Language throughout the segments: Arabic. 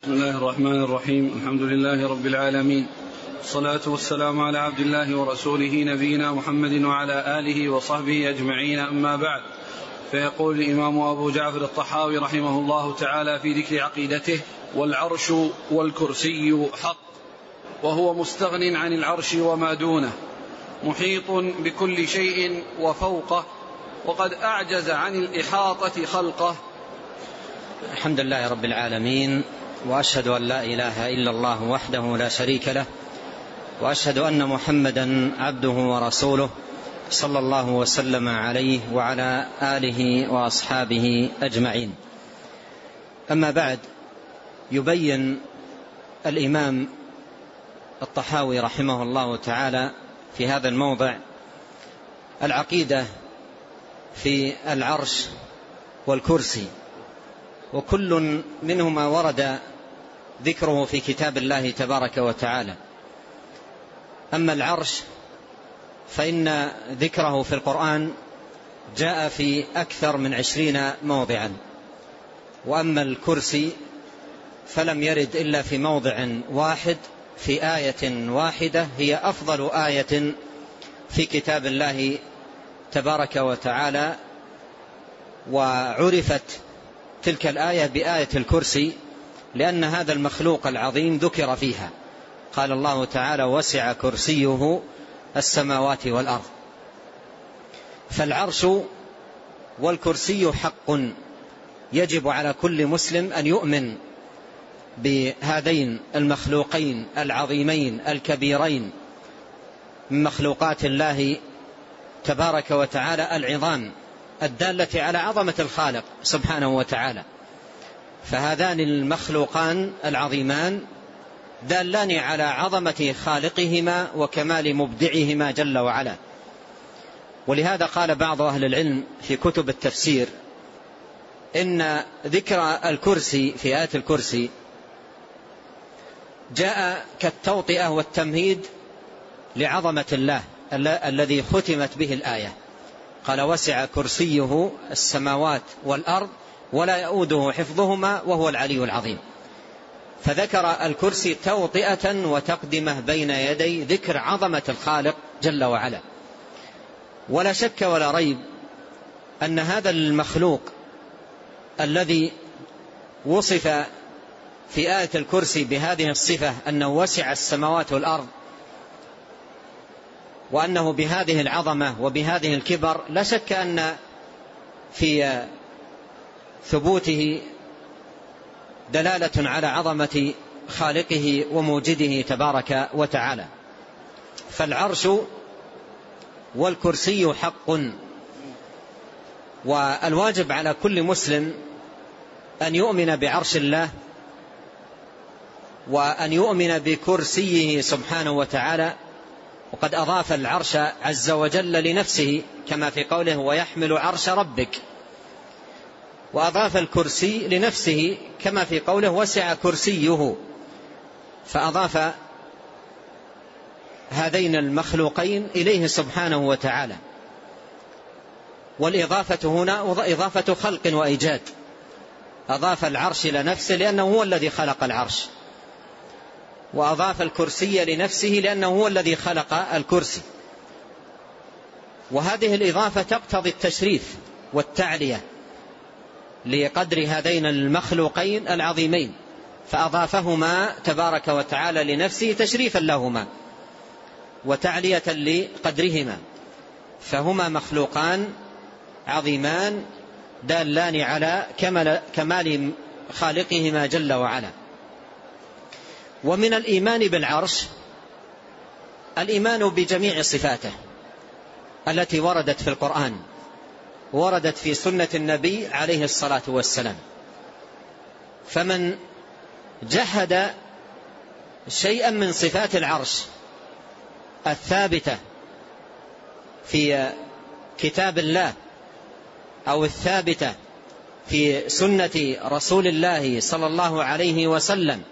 بسم الله الرحمن الرحيم. الحمد لله رب العالمين، الصلاة والسلام على عبد الله ورسوله نبينا محمد وعلى آله وصحبه أجمعين، أما بعد. فيقول الإمام أبو جعفر الطحاوي رحمه الله تعالى في ذكر عقيدته: والعرش والكرسي حق، وهو مستغن عن العرش وما دونه، محيط بكل شيء وفوقه، وقد أعجز عن الإحاطة خلقه. الحمد لله رب العالمين، وأشهد أن لا إله إلا الله وحده لا شريك له، وأشهد أن محمدا عبده ورسوله صلى الله وسلم عليه وعلى آله وأصحابه أجمعين. أما بعد، يبين الإمام الطحاوي رحمه الله تعالى في هذا الموضع العقيدة في العرش والكرسي، وكل منهما ورد ذكره في كتاب الله تبارك وتعالى. أما العرش فإن ذكره في القرآن جاء في أكثر من 20 موضعا، وأما الكرسي فلم يرد إلا في موضع واحد، في آية واحدة هي أفضل آية في كتاب الله تبارك وتعالى، وعرفت تلك الآية بآية الكرسي لأن هذا المخلوق العظيم ذكر فيها. قال الله تعالى: وسع كرسيه السماوات والأرض. فالعرش والكرسي حق، يجب على كل مسلم أن يؤمن بهذين المخلوقين العظيمين الكبيرين من مخلوقات الله تبارك وتعالى العظام، الدالة على عظمة الخالق سبحانه وتعالى. فهذان المخلوقان العظيمان دالان على عظمة خالقهما وكمال مبدعهما جل وعلا. ولهذا قال بعض أهل العلم في كتب التفسير إن ذكر الكرسي في آية الكرسي جاء كالتوطئة والتمهيد لعظمة الله الذي ختمت به الآية. قال: وسع كرسيه السماوات والأرض ولا يؤوده حفظهما وهو العلي العظيم. فذكر الكرسي توطئة وتقدمة بين يدي ذكر عظمة الخالق جل وعلا. ولا شك ولا ريب أن هذا المخلوق الذي وصف في آية الكرسي بهذه الصفة، أنه وسع السماوات والأرض، وأنه بهذه العظمة وبهذه الكبر، لا شك أن في ثبوته دلالة على عظمة خالقه وموجده تبارك وتعالى. فالعرش والكرسي حق، والواجب على كل مسلم أن يؤمن بعرش الله، وأن يؤمن بكرسيه سبحانه وتعالى. وقد أضاف العرش عز وجل لنفسه كما في قوله: ويحمل عرش ربك. وأضاف الكرسي لنفسه كما في قوله: وسع كرسيه. فأضاف هذين المخلوقين إليه سبحانه وتعالى. والإضافة هنا إضافة خلق وإيجاد. أضاف العرش لنفسه لأنه هو الذي خلق العرش، وأضاف الكرسي لنفسه لأنه هو الذي خلق الكرسي. وهذه الإضافة تقتضي التشريف والتعلية لقدر هذين المخلوقين العظيمين، فأضافهما تبارك وتعالى لنفسه تشريفا لهما وتعلية لقدرهما. فهما مخلوقان عظيمان دالان على كمال خالقهما جل وعلا. ومن الإيمان بالعرش الإيمان بجميع صفاته التي وردت في القرآن، وردت في سنة النبي عليه الصلاة والسلام. فمن جحد شيئا من صفات العرش الثابتة في كتاب الله أو الثابتة في سنة رسول الله صلى الله عليه وسلم،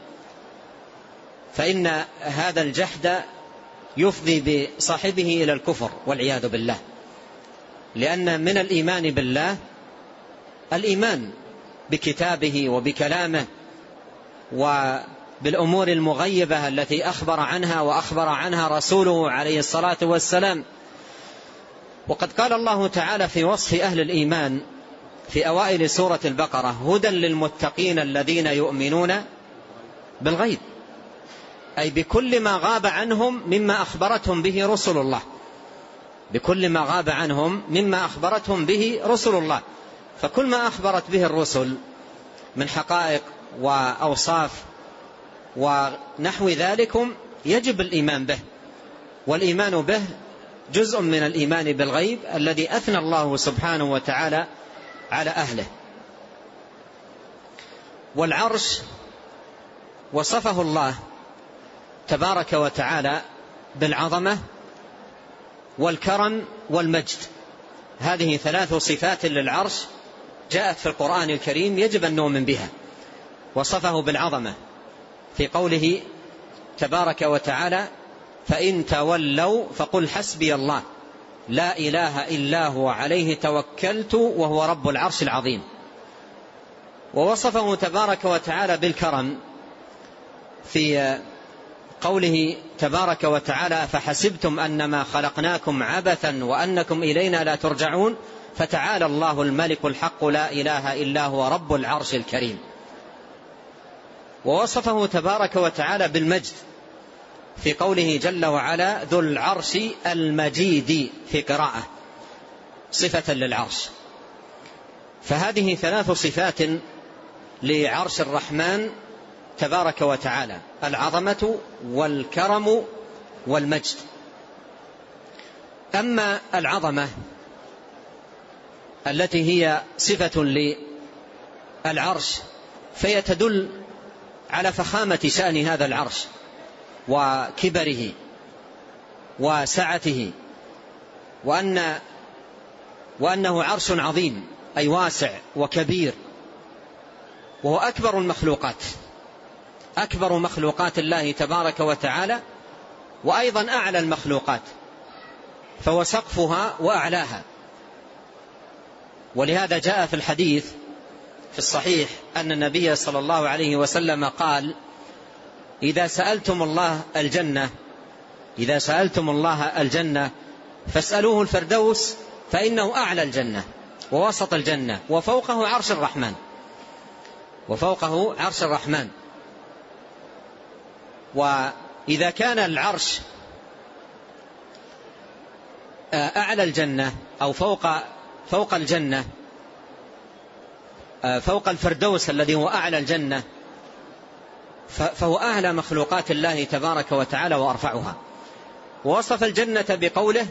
فإن هذا الجحد يفضي بصاحبه إلى الكفر والعياذ بالله. لأن من الإيمان بالله الإيمان بكتابه وبكلامه وبالأمور المغيبة التي أخبر عنها وأخبر عنها رسوله عليه الصلاة والسلام. وقد قال الله تعالى في وصف أهل الإيمان في أوائل سورة البقرة: هدى للمتقين الذين يؤمنون بالغيب، أي بكل ما غاب عنهم مما أخبرتهم به رسل الله، بكل ما غاب عنهم مما أخبرتهم به رسل الله. فكل ما أخبرت به الرسل من حقائق وأوصاف ونحو ذلكم يجب الإيمان به، والإيمان به جزء من الإيمان بالغيب الذي أثنى الله سبحانه وتعالى على أهله. والعرش وصفه الله تبارك وتعالى بالعظمة والكرم والمجد، هذه 3 صفات للعرش جاءت في القرآن الكريم يجب أن نؤمن بها. وصفه بالعظمة في قوله تبارك وتعالى: فإن تولوا فقل حسبي الله لا إله إلا هو عليه توكلت وهو رب العرش العظيم. ووصفه تبارك وتعالى بالكرم في قوله تبارك وتعالى: فحسبتم أنما خلقناكم عبثا وأنكم إلينا لا ترجعون فتعالى الله الملك الحق لا إله إلا هو رب العرش الكريم. ووصفه تبارك وتعالى بالمجد في قوله جل وعلا: ذو العرش المجيد في قراءة صفة للعرش. فهذه 3 صفات لعرش الرحمن تبارك وتعالى: العظمة والكرم والمجد. أما العظمة التي هي صفة للعرش فهي تدل على فخامة شأن هذا العرش وكبره وسعته، وأنه عرش عظيم أي واسع وكبير، وهو أكبر المخلوقات، أكبر مخلوقات الله تبارك وتعالى، وأيضا أعلى المخلوقات، فهو سقفها وأعلاها. ولهذا جاء في الحديث في الصحيح أن النبي صلى الله عليه وسلم قال: إذا سألتم الله الجنة فاسألوه الفردوس فإنه أعلى الجنة ووسط الجنة وفوقه عرش الرحمن، وفوقه عرش الرحمن. وإذا كان العرش أعلى الجنة أو فوق الجنة، فوق الفردوس الذي هو أعلى الجنة، فهو أعلى مخلوقات الله تبارك وتعالى وأرفعها. ووصف الجنة بقوله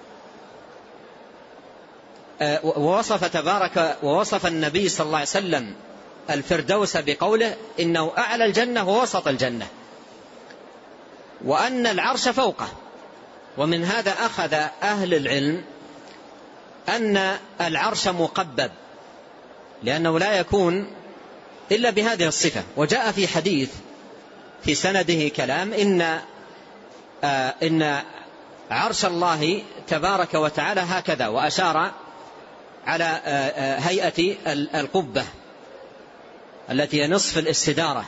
ووصف النبي صلى الله عليه وسلم الفردوس بقوله إنه أعلى الجنة ووسط الجنة، وأن العرش فوقه. ومن هذا أخذ أهل العلم أن العرش مقبب، لأنه لا يكون إلا بهذه الصفة. وجاء في حديث في سنده كلام إن عرش الله تبارك وتعالى هكذا، وأشار على هيئة القبة التي هي نصف الاستدارة.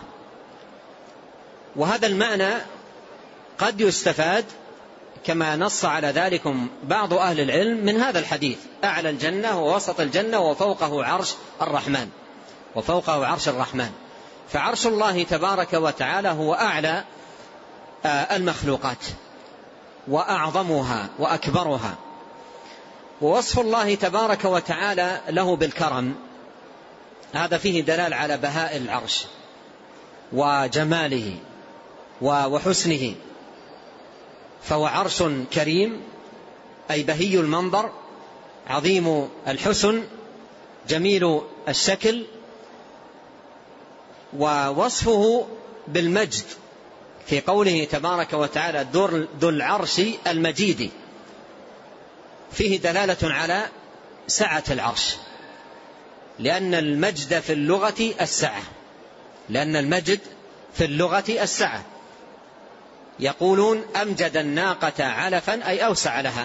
وهذا المعنى قد يستفاد كما نص على ذلك بعض أهل العلم من هذا الحديث: أعلى الجنة ووسط الجنة وفوقه عرش الرحمن، وفوقه عرش الرحمن. فعرش الله تبارك وتعالى هو أعلى المخلوقات وأعظمها وأكبرها. ووصف الله تبارك وتعالى له بالكرم هذا فيه دلال على بهاء العرش وجماله وحسنه، فهو عرش كريم أي بهي المنظر، عظيم الحسن، جميل الشكل. ووصفه بالمجد في قوله تبارك وتعالى: ذو العرش المجيد، فيه دلالة على سعة العرش، لأن المجد في اللغة السعة، لأن المجد في اللغة السعة. يقولون أمجد الناقة علفا أي أوسع لها،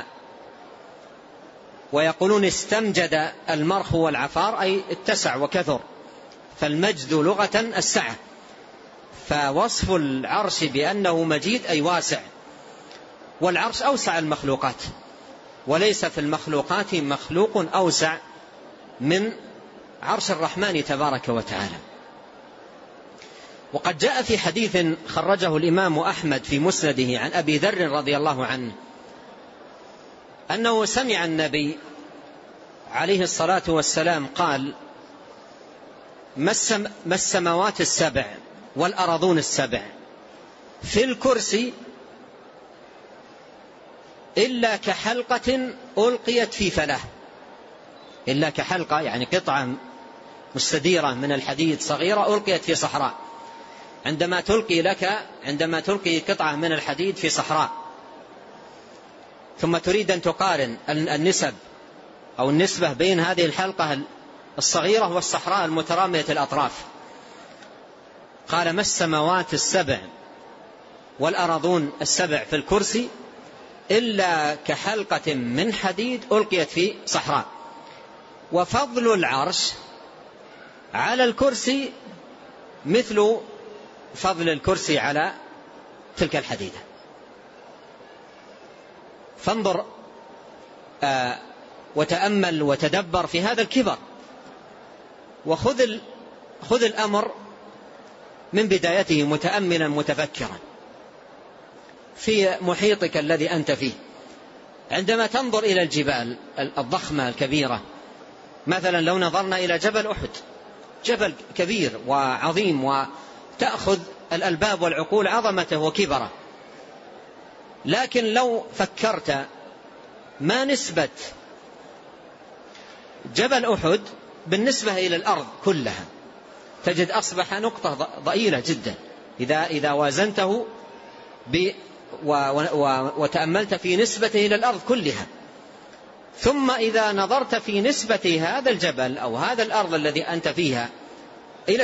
ويقولون استمجد المرخ والعفار أي اتسع وكثر. فالمجد لغة السعة، فوصف العرش بأنه مجيد أي واسع، والعرش أوسع المخلوقات، وليس في المخلوقات مخلوق أوسع من عرش الرحمن تبارك وتعالى. وقد جاء في حديث خرجه الإمام أحمد في مسنده عن أبي ذر رضي الله عنه أنه سمع النبي عليه الصلاة والسلام قال: ما السماوات السبع والأرضون السبع في الكرسي إلا كحلقة ألقيت في فلاة. إلا كحلقة يعني قطعة مستديرة من الحديد صغيرة ألقيت في صحراء. عندما تلقي قطعة من الحديد في صحراء ثم تريد أن تقارن النسب أو النسبة بين هذه الحلقة الصغيرة والصحراء المترامية الأطراف، قال: ما السماوات السبع والأرضون السبع في الكرسي إلا كحلقة من حديد ألقيت في صحراء، وفضل العرش على الكرسي مثل فضل الكرسي على تلك الحديدة. فانظر وتأمل وتدبر في هذا الكبر، وخذ الأمر من بدايته متأملا متفكرا في محيطك الذي أنت فيه. عندما تنظر إلى الجبال الضخمة الكبيرة، مثلا لو نظرنا إلى جبل أحد، جبل كبير وعظيم وتأخذ الألباب والعقول عظمته وكبره، لكن لو فكرت ما نسبة جبل أحد بالنسبة إلى الأرض كلها، تجد أصبح نقطة ضئيلة جدا إذا وازنته وتأملت في نسبته إلى الأرض كلها. ثم إذا نظرت في نسبة هذا الجبل أو هذا الأرض الذي أنت فيها إلى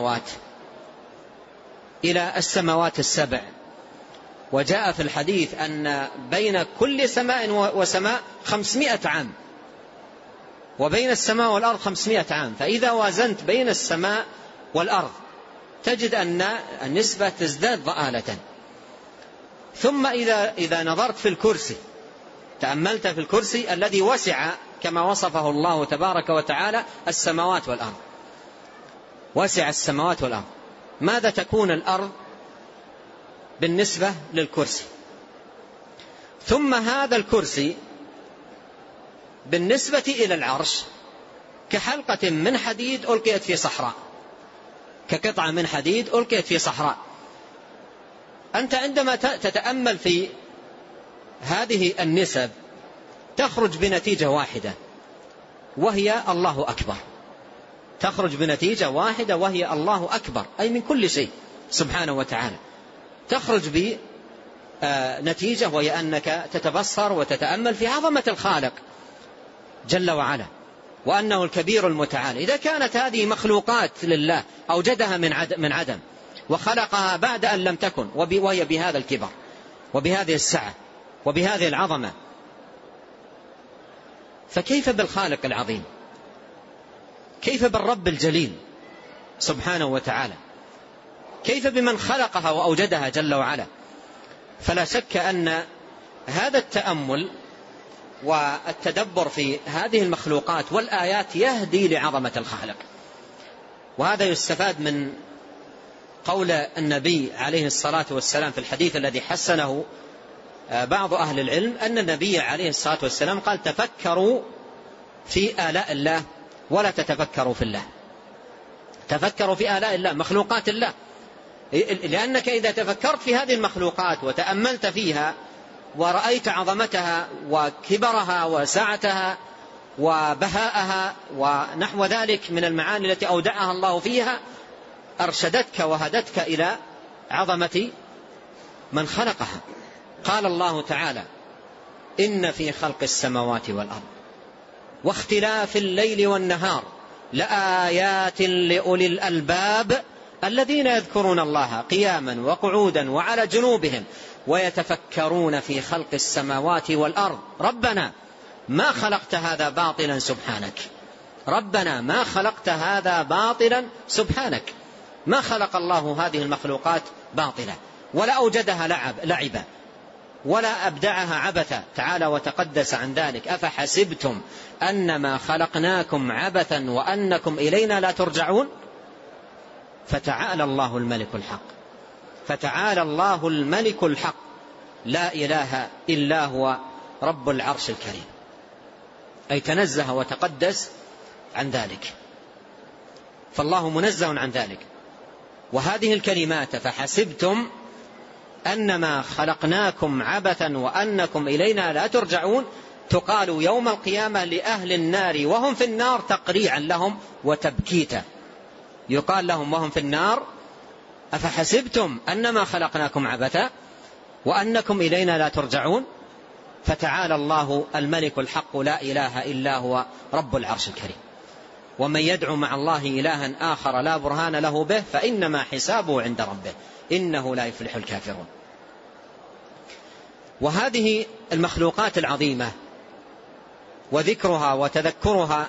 السماوات السبع، وجاء في الحديث أن بين كل سماء وسماء 500 عام، وبين السماء والأرض 500 عام، فإذا وازنت بين السماء والأرض تجد أن النسبة تزداد ضآلة. ثم إذا نظرت في الكرسي، تأملت في الكرسي الذي وسع كما وصفه الله تبارك وتعالى السماوات والأرض، وسع السماوات والأرض، ماذا تكون الأرض بالنسبة للكرسي؟ ثم هذا الكرسي بالنسبة إلى العرش كحلقة من حديد ألقيت في صحراء، كقطعة من حديد ألقيت في صحراء. أنت عندما تتأمل في هذه النسب تخرج بنتيجة واحدة وهي الله أكبر، تخرج بنتيجة واحدة وهي الله أكبر، أي من كل شيء سبحانه وتعالى. تخرج بنتيجة وهي أنك تتبصر وتتأمل في عظمة الخالق جل وعلا، وأنه الكبير المتعال. إذا كانت هذه مخلوقات لله أوجدها من عدم وخلقها بعد أن لم تكن، وهي بهذا الكبر وبهذه السعة وبهذه العظمة، فكيف بالخالق العظيم؟ كيف بالرب الجليل سبحانه وتعالى؟ كيف بمن خلقها وأوجدها جل وعلا؟ فلا شك أن هذا التأمل والتدبر في هذه المخلوقات والآيات يهدي لعظمة الخالق. وهذا يستفاد من قول النبي عليه الصلاة والسلام في الحديث الذي حسنه بعض أهل العلم، أن النبي عليه الصلاة والسلام قال: تفكروا في آلاء الله ولا تتفكروا في الله. تفكروا في آلاء الله، مخلوقات الله، لأنك إذا تفكرت في هذه المخلوقات وتأملت فيها ورأيت عظمتها وكبرها وسعتها وبهاءها ونحو ذلك من المعاني التي أودعها الله فيها، أرشدتك وهدتك إلى عظمة من خلقها. قال الله تعالى: إن في خلق السماوات والأرض واختلاف الليل والنهار لآيات لأولي الألباب الذين يذكرون الله قياما وقعودا وعلى جنوبهم ويتفكرون في خلق السماوات والأرض ربنا ما خلقت هذا باطلا سبحانك، ربنا ما خلقت هذا باطلا سبحانك. ما خلق الله هذه المخلوقات باطلة، ولا أوجدها لعبا، ولا أبدعها عبثا، تعالى وتقدس عن ذلك. أفحسبتم أنما خلقناكم عبثا وأنكم إلينا لا ترجعون. فتعالى الله الملك الحق، فتعالى الله الملك الحق، لا إله إلا هو رب العرش الكريم، أي تنزه وتقدس عن ذلك، فالله منزه عن ذلك. وهذه الكلمات فحسبتم أنما خلقناكم عبثا وأنكم إلينا لا ترجعون تقال يوم القيامة لأهل النار وهم في النار تقريعا لهم وتبكيتا. يقال لهم وهم في النار: أفحسبتم أنما خلقناكم عبثا وأنكم إلينا لا ترجعون. فتعالى الله الملك الحق، لا إله إلا هو رب العرش الكريم. ومن يدعو مع الله إلها آخر لا برهان له به فإنما حسابه عند ربه إنه لا يفلح الكافرون. وهذه المخلوقات العظيمة وذكرها وتذكرها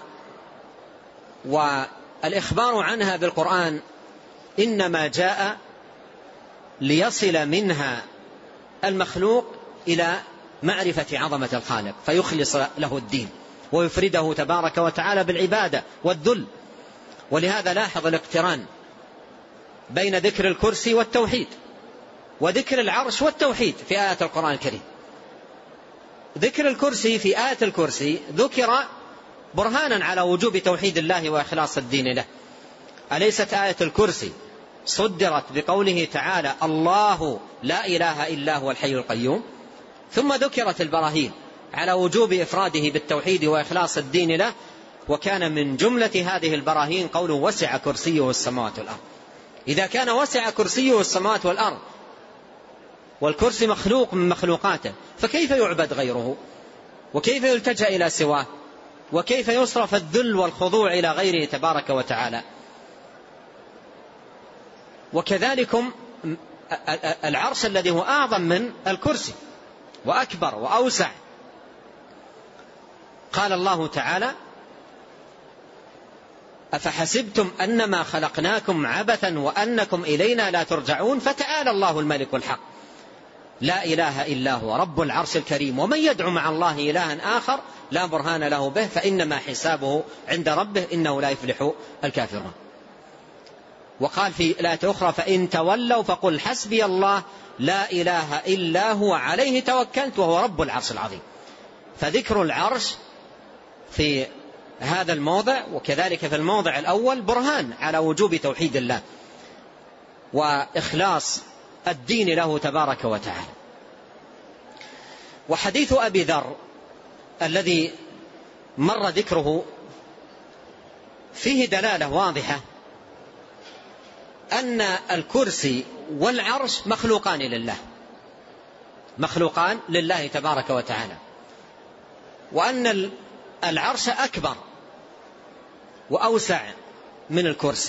والإخبار عنها بالقرآن إنما جاء ليصل منها المخلوق إلى معرفة عظمة الخالق فيخلص له الدين ويفرده تبارك وتعالى بالعبادة والذل. ولهذا لاحظ الاقتران بين ذكر الكرسي والتوحيد وذكر العرش والتوحيد في آيات القرآن الكريم. ذكر الكرسي في آية الكرسي ذكر برهانا على وجوب توحيد الله وإخلاص الدين له. أليست آية الكرسي صدرت بقوله تعالى: الله لا إله إلا هو الحي القيوم؟ ثم ذكرت البراهين على وجوب إفراده بالتوحيد وإخلاص الدين له. وكان من جملة هذه البراهين قوله: وسع كرسيه السماوات والأرض. إذا كان وسع كرسيه السماوات والأرض والكرسي مخلوق من مخلوقاته، فكيف يعبد غيره؟ وكيف يلتجأ إلى سواه؟ وكيف يصرف الذل والخضوع إلى غيره تبارك وتعالى؟ وكذلكم العرش الذي هو أعظم من الكرسي وأكبر وأوسع. قال الله تعالى: أفحسبتم أنما خلقناكم عبثا وأنكم إلينا لا ترجعون فتعالى الله الملك الحق، لا إله إلا هو رب العرش الكريم. ومن يدعو مع الله إلها آخر لا برهان له به فإنما حسابه عند ربه إنه لا يفلح الكافرون. وقال في الآية أخرى: فإن تولوا فقل حسبي الله لا إله إلا هو عليه توكلت وهو رب العرش العظيم. فذكر العرش في هذا الموضع وكذلك في الموضع الأول برهان على وجوب توحيد الله وإخلاص الدين له تبارك وتعالى. وحديث أبي ذر الذي مر ذكره فيه دلالة واضحة أن الكرسي والعرش مخلوقان لله، مخلوقان لله تبارك وتعالى، وأن العرش أكبر وأوسع من الكرسي،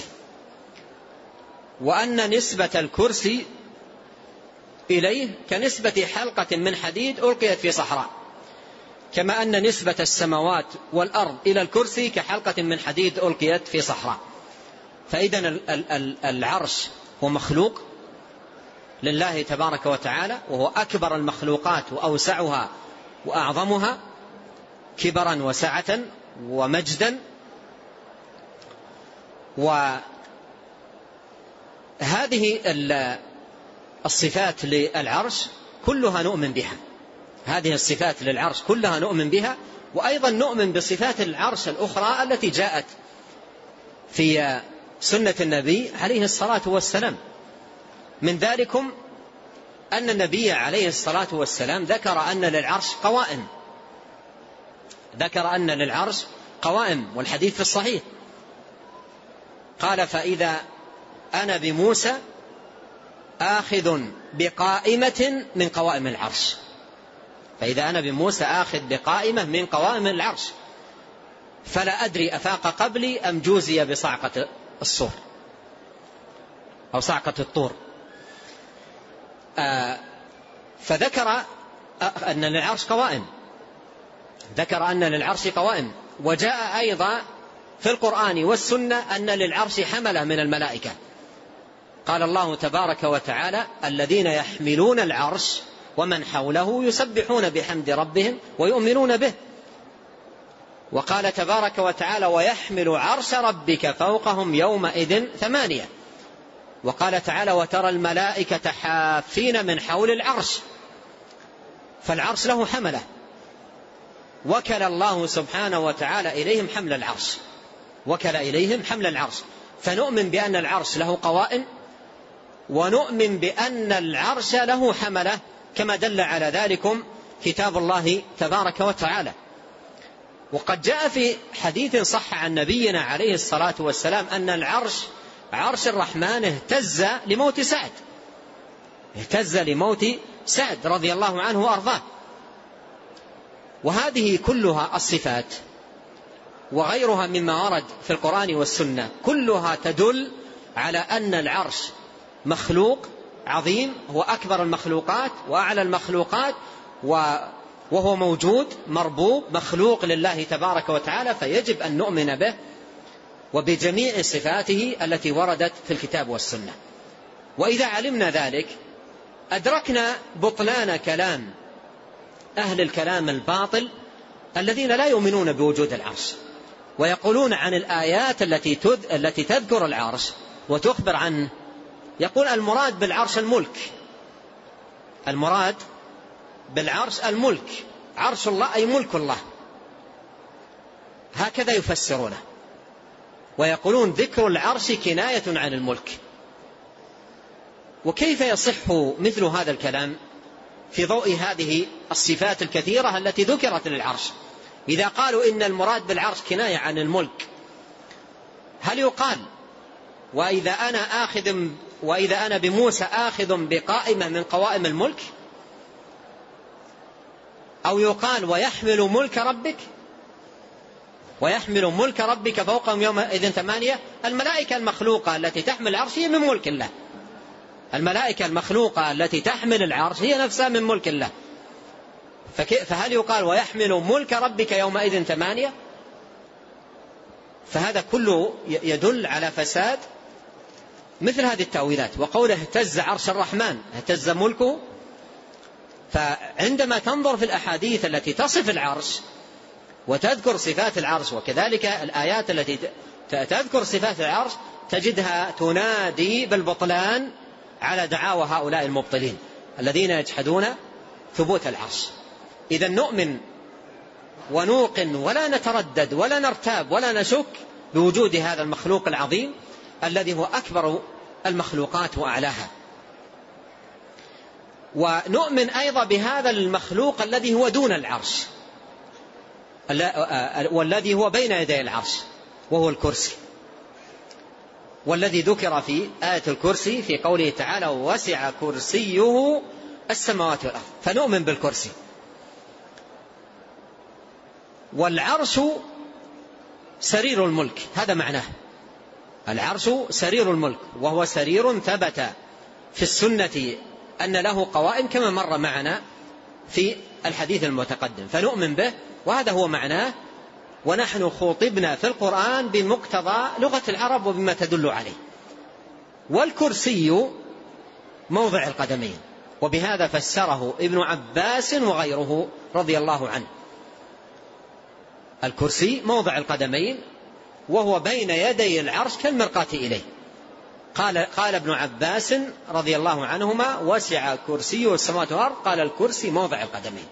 وأن نسبة الكرسي إليه كنسبة حلقة من حديد ألقيت في صحراء، كما أن نسبة السماوات والأرض إلى الكرسي كحلقة من حديد ألقيت في صحراء. فإذن العرش هو مخلوق لله تبارك وتعالى، وهو أكبر المخلوقات وأوسعها وأعظمها كبرا وسعة ومجدا. وهذه الصفات للعرش كلها نؤمن بها، هذه الصفات للعرش كلها نؤمن بها. وأيضا نؤمن بصفات العرش الأخرى التي جاءت في سنة النبي عليه الصلاة والسلام. من ذلكم أن النبي عليه الصلاة والسلام ذكر أن للعرش قوائم، ذكر أن للعرش قوائم، والحديث في الصحيح قال: فإذا أنا بموسى آخذ بقائمة من قوائم العرش، فإذا أنا بموسى آخذ بقائمة من قوائم العرش، فلا أدري أفاق قبلي أم جوزي بصعقة الصور أو صعقة الطور. فذكر أن للعرش قوائم، ذكر أن للعرش قوائم. وجاء أيضا في القرآن والسنة أن للعرش حملة من الملائكة، قال الله تبارك وتعالى: الذين يحملون العرش ومن حوله يسبحون بحمد ربهم ويؤمنون به. وقال تبارك وتعالى: ويحمل عرش ربك فوقهم يومئذ 8. وقال تعالى: وترى الملائكة حافين من حول العرش. فالعرش له حملة، وكل الله سبحانه وتعالى إليهم حمل العرش، وكل إليهم حمل العرش. فنؤمن بأن العرش له قوائم، ونؤمن بأن العرش له حملة، كما دل على ذلكم كتاب الله تبارك وتعالى. وقد جاء في حديث صح عن نبينا عليه الصلاة والسلام أن العرش عرش الرحمن اهتز لموت سعد، اهتز لموت سعد رضي الله عنه وأرضاه. وهذه كلها الصفات وغيرها مما ورد في القرآن والسنة كلها تدل على أن العرش مخلوق عظيم، هو أكبر المخلوقات وأعلى المخلوقات، وهو موجود مربوب مخلوق لله تبارك وتعالى، فيجب أن نؤمن به وبجميع صفاته التي وردت في الكتاب والسنة. وإذا علمنا ذلك أدركنا بطلان كلام أهل الكلام الباطل الذين لا يؤمنون بوجود العرش، ويقولون عن الآيات التي تذكر العرش وتخبر عنه، يقول المراد بالعرش الملك، المراد بالعرش الملك، عرش الله أي ملك الله، هكذا يفسرونه، ويقولون ذكر العرش كناية عن الملك. وكيف يصح مثل هذا الكلام في ضوء هذه الصفات الكثيرة التي ذكرت للعرش؟ إذا قالوا إن المراد بالعرش كناية عن الملك، هل يقال وإذا أنا بموسى آخذ بقائمة من قوائم الملك؟ أو يقال ويحمل ملك ربك، ويحمل ملك ربك فوقهم يومئذ 8؟ الملائكة المخلوقة التي تحمل العرش هي من ملك الله، الملائكة المخلوقة التي تحمل العرش هي نفسها من ملك الله، فهل يقال ويحمل ملك ربك يومئذ 8؟ فهذا كله يدل على فساد مثل هذه التأويلات. وقوله اهتز عرش الرحمن، اهتز ملكه، فعندما تنظر في الأحاديث التي تصف العرش وتذكر صفات العرش، وكذلك الآيات التي تذكر صفات العرش، تجدها تنادي بالبطلان على دعاوى هؤلاء المبطلين الذين يجحدون ثبوت العرش. إذا نؤمن ونوقن ولا نتردد ولا نرتاب ولا نشك بوجود هذا المخلوق العظيم الذي هو أكبر المخلوقات وأعلاها. ونؤمن أيضا بهذا المخلوق الذي هو دون العرش والذي هو بين يدي العرش، وهو الكرسي، والذي ذكر في آية الكرسي في قوله تعالى: وسع كرسيه السماوات والأرض. فنؤمن بالكرسي. والعرش سرير الملك، هذا معناه، العرش سرير الملك، وهو سرير ثبت في السنة أن له قوائم كما مر معنا في الحديث المتقدم، فنؤمن به، وهذا هو معناه. ونحن خاطبنا في القرآن بمقتضى لغة العرب وبما تدل عليه. والكرسي موضع القدمين، وبهذا فسره ابن عباس وغيره رضي الله عنه. الكرسي موضع القدمين، وهو بين يدي العرش كالمرقاة إليه. قال ابن عباس رضي الله عنهما: وسع كرسيه السماوات والأرض، قال الكرسي موضع القدمين.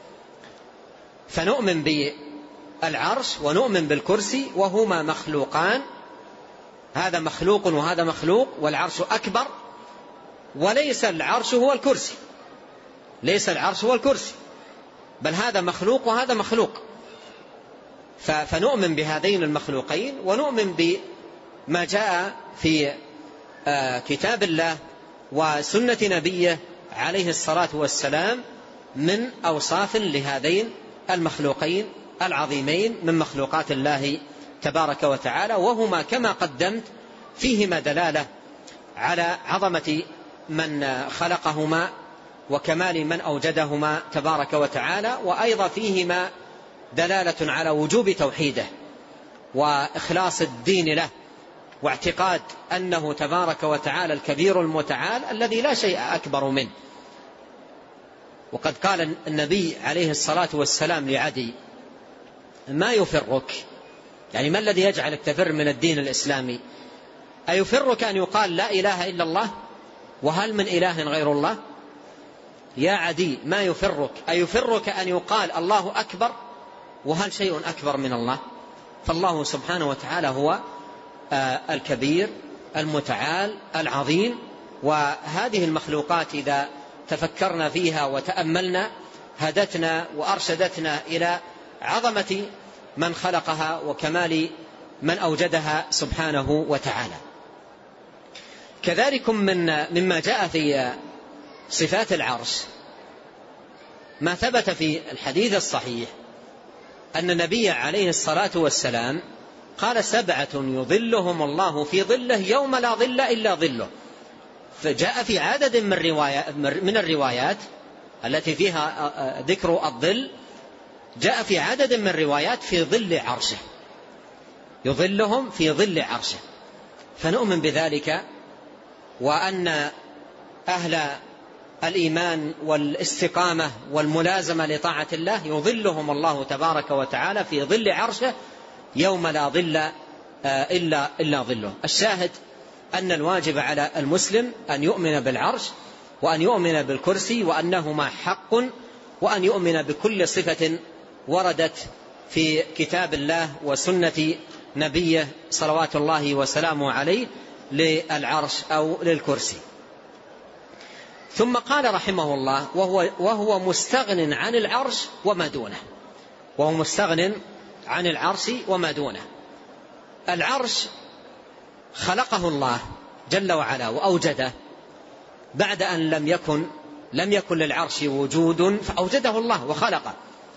فنؤمن بالعرش ونؤمن بالكرسي، وهما مخلوقان، هذا مخلوق وهذا مخلوق، والعرش أكبر، وليس العرش هو الكرسي، ليس العرش هو الكرسي، بل هذا مخلوق وهذا مخلوق. فنؤمن بهذين المخلوقين، ونؤمن بما جاء في كتاب الله وسنة نبيه عليه الصلاة والسلام من أوصاف لهذين المخلوقين العظيمين من مخلوقات الله تبارك وتعالى، وهما كما قدمت فيهما دلالة على عظمة من خلقهما وكمال من أوجدهما تبارك وتعالى، وأيضا فيهما دلالة على وجوب توحيده وإخلاص الدين له واعتقاد أنه تبارك وتعالى الكبير المتعال الذي لا شيء أكبر منه. وقد قال النبي عليه الصلاة والسلام لعدي: ما يفرك؟ يعني ما الذي يجعلك تفر من الدين الإسلامي؟ أيفرك أن يقال لا إله إلا الله؟ وهل من إله غير الله؟ يا عدي ما يفرك؟ أيفرك أن يقال الله أكبر؟ وهل شيء أكبر من الله؟ فالله سبحانه وتعالى هو الكبير المتعال العظيم. وهذه المخلوقات إذا تفكرنا فيها وتأملنا هدتنا وأرشدتنا إلى عظمة من خلقها وكمال من أوجدها سبحانه وتعالى. كذلك مما جاء في صفات العرش ما ثبت في الحديث الصحيح أن النبي عليه الصلاة والسلام قال: 7 يظلهم الله في ظله يوم لا ظل إلا ظله. فجاء في عدد من الروايات التي فيها ذكر الظل، جاء في عدد من الروايات في ظل عرشه، يظلهم في ظل عرشه. فنؤمن بذلك، وأن أهل الإيمان والاستقامة والملازمة لطاعة الله يظلهم الله تبارك وتعالى في ظل عرشه يوم لا ظل إلا ظله. الشاهد أن الواجب على المسلم أن يؤمن بالعرش، وأن يؤمن بالكرسي، وأنهما حق، وأن يؤمن بكل صفة وردت في كتاب الله وسنة نبيه صلوات الله وسلامه عليه للعرش أو للكرسي. ثم قال رحمه الله: وهو مستغن عن العرش وما دونه. وهو مستغن عن العرش وما دونه. العرش خلقه الله جل وعلا وأوجده بعد أن لم يكن للعرش وجود، فأوجده الله وخلقه،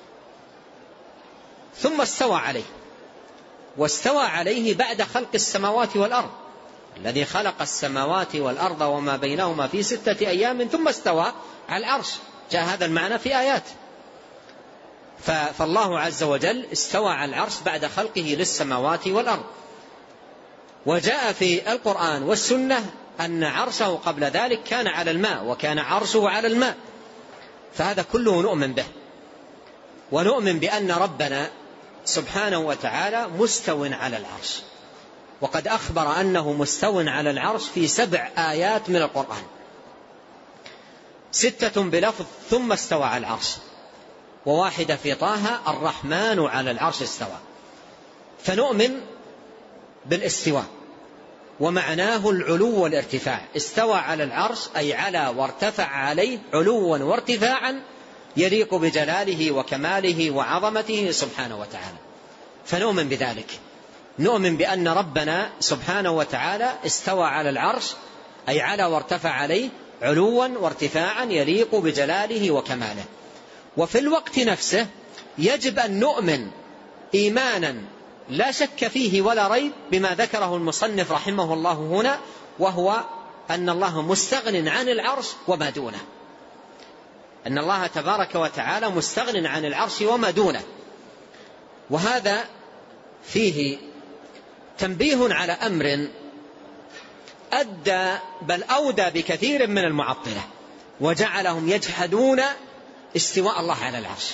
ثم استوى عليه. واستوى عليه بعد خلق السماوات والأرض. الذي خلق السماوات والأرض وما بينهما في 6 أيام ثم استوى على العرش. جاء هذا المعنى في آيات. فالله عز وجل استوى على العرش بعد خلقه للسماوات والأرض. وجاء في القرآن والسنة أن عرشه قبل ذلك كان على الماء، وكان عرشه على الماء. فهذا كله نؤمن به، ونؤمن بأن ربنا سبحانه وتعالى مستو على العرش. وقد أخبر أنه مستو على العرش في 7 آيات من القرآن، 6 بلفظ ثم استوى على العرش، وواحدة في طه الرحمن على العرش استوى. فنؤمن بالاستواء، ومعناه العلو والارتفاع. استوى على العرش أي على وارتفع عليه علوا وارتفاعا يليق بجلاله وكماله وعظمته سبحانه وتعالى. فنؤمن بذلك، نؤمن بأن ربنا سبحانه وتعالى استوى على العرش أي على وارتفع عليه علوا وارتفاعا يليق بجلاله وكماله. وفي الوقت نفسه يجب أن نؤمن إيمانا لا شك فيه ولا ريب بما ذكره المصنف رحمه الله هنا، وهو أن الله مستغن عن العرش وما دونه. أن الله تبارك وتعالى مستغن عن العرش وما دونه. وهذا فيه تنبيه على أمر أدى بل أودى بكثير من المعطلة، وجعلهم يجحدون استواء الله على العرش.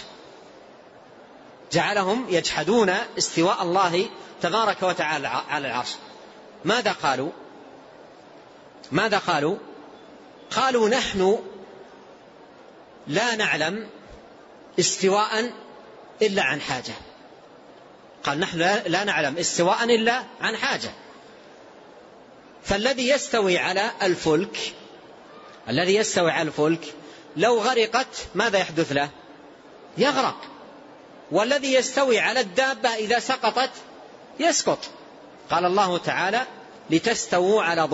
جعلهم يجحدون استواء الله تبارك وتعالى على العرش. ماذا قالوا؟ قالوا: نحن لا نعلم استواء إلا عن حاجة. قال: نحن لا نعلم استواء إلا عن حاجة. فالذي يستوي على الفلك لو غرقت ماذا يحدث له؟ يغرق. والذي يستوي على الدابة إذا سقطت يسقط. قال الله تعالى: لتستووا على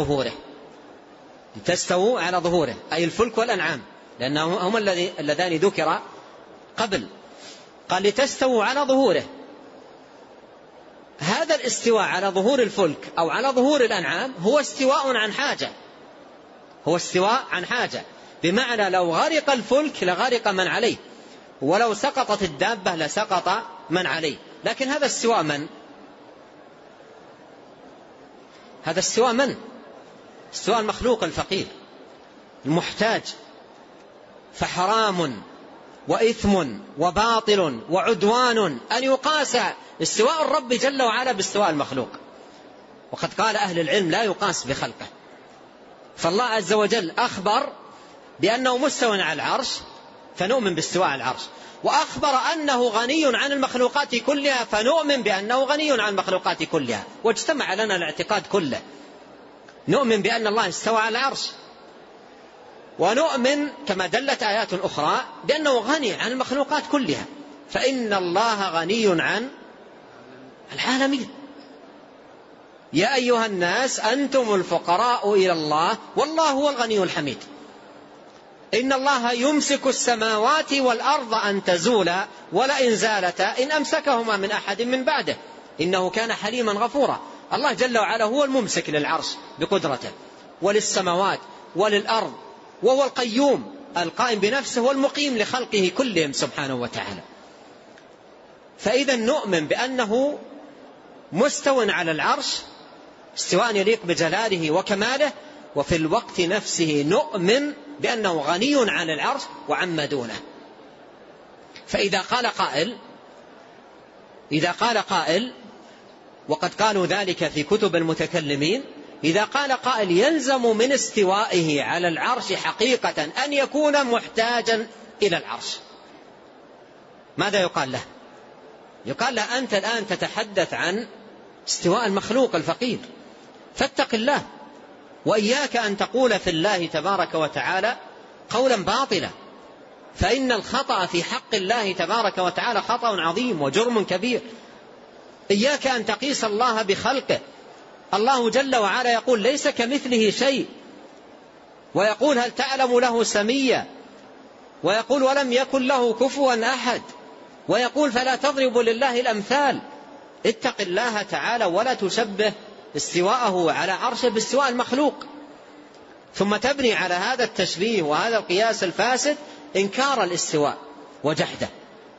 ظهوره، أي الفلك والأنعام، لأنهم هما اللذان ذكر قبل. قال: لتستووا على ظهوره. هذا الاستواء على ظهور الفلك أو على ظهور الأنعام هو استواء عن حاجة، بمعنى لو غرق الفلك لغرق من عليه، ولو سقطت الدابة لسقط من عليه. لكن هذا استواء من؟ هذا استواء من؟ استواء المخلوق الفقير المحتاج. فحرام وإثم وباطل وعدوان أن يقاس استواء الرب جل وعلا باستواء المخلوق. وقد قال أهل العلم لا يقاس بخلقه. فالله عز وجل أخبر بأنه مستوى على العرش فنؤمن باستواء العرش، وأخبر أنه غني عن المخلوقات كلها فنؤمن بأنه غني عن المخلوقات كلها، واجتمع لنا الاعتقاد كله. نؤمن بأن الله استوى على العرش، ونؤمن كما دلت آيات أخرى بأنه غني عن المخلوقات كلها، فإن الله غني عن العالمين. يا أيها الناس أنتم الفقراء إلى الله والله هو الغني الحميد. إن الله يمسك السماوات والأرض أن تزولا ولئن زالتا إن أمسكهما من أحد من بعده إنه كان حليما غفورا. الله جل وعلا هو الممسك للعرش بقدرته وللسماوات وللأرض، وهو القيوم القائم بنفسه والمقيم لخلقه كلهم سبحانه وتعالى. فإذا نؤمن بأنه مستو على العرش استواء يليق بجلاله وكماله، وفي الوقت نفسه نؤمن بأنه غني عن العرش وعما دونه. فإذا قال قائل وقد قالوا ذلك في كتب المتكلمين، إذا قال قائل يلزم من استوائه على العرش حقيقة أن يكون محتاجا إلى العرش، ماذا يقال له؟ يقال له أنت الآن تتحدث عن استواء المخلوق الفقير، فاتق الله، وإياك أن تقول في الله تبارك وتعالى قولا باطلا، فإن الخطأ في حق الله تبارك وتعالى خطأ عظيم وجرم كبير. إياك أن تقيس الله بخلقه. الله جل وعلا يقول ليس كمثله شيء، ويقول هل تعلم له سميا، ويقول ولم يكن له كفوا أحد، ويقول فلا تضربوا لله الأمثال. اتق الله تعالى ولا تشبه استواءه على عرشه باستواء المخلوق، ثم تبني على هذا التشبيه وهذا القياس الفاسد إنكار الاستواء وجحده.